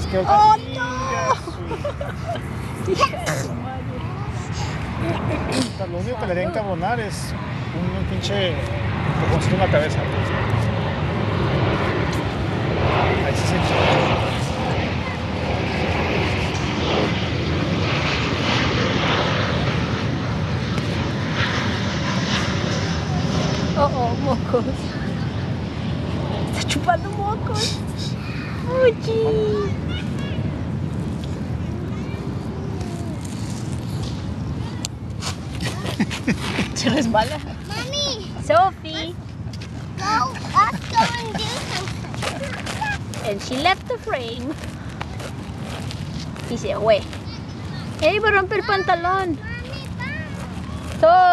quedó. ¡Oh, no! Lo único que le haría encabonar es un pinche empujoncito en la cabeza. Ahí sí se echó. Oh, mocos. Está chupando mocos. Oye. Se resbala. Mommy, Sophie. let's go and do something. And she left the frame. Y se fue. ¡Ey, va a romper el pantalón! Mommy, bye. So